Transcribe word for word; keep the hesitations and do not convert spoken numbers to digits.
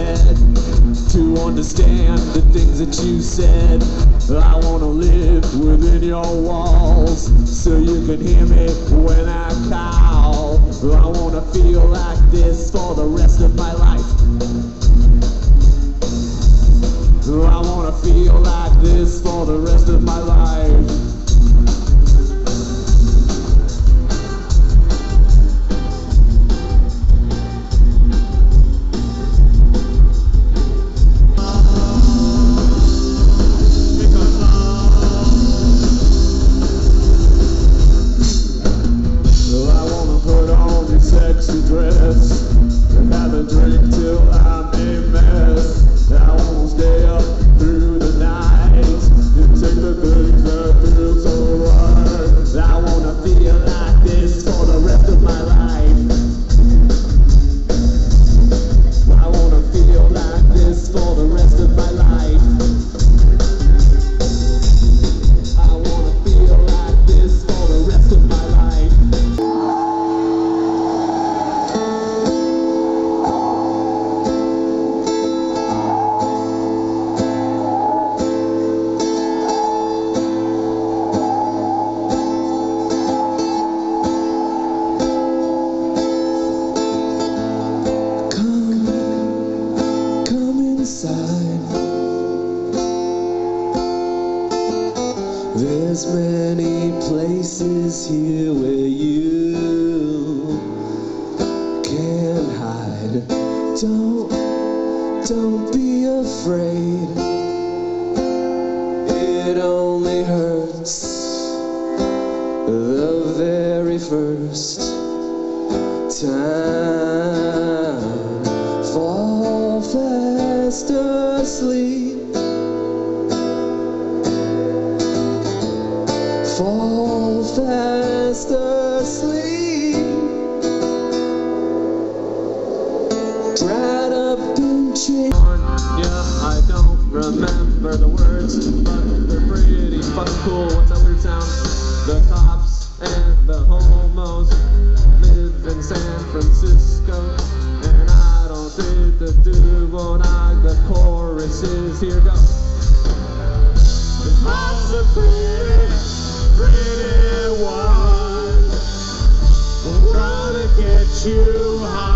head to understand the things that you said. I wanna live within your walls so you can hear me when I call. I wanna feel like this for the rest of my life. I wanna feel like this for the rest of my life. Sexy dress and have a drink till I'm a mess. I won't stay up through the night and take the things that feel so right. I wanna feel like this for the rest of my life. I wanna feel like this for the rest of my life. I wanna feel like this for the rest of my life. There's many places here where you can hide. Don't, don't be afraid. It only hurts the very first time. Fall fast asleep. Fall fast asleep. Dried up and changed. Yeah, I don't remember the words, but they're pretty fucking cool. What's that weird sound? The cops and the homos live in San Francisco, and I don't think the dude won't knock the choruses. Here goes. It's lots of pretty, pretty one, trying to get you high.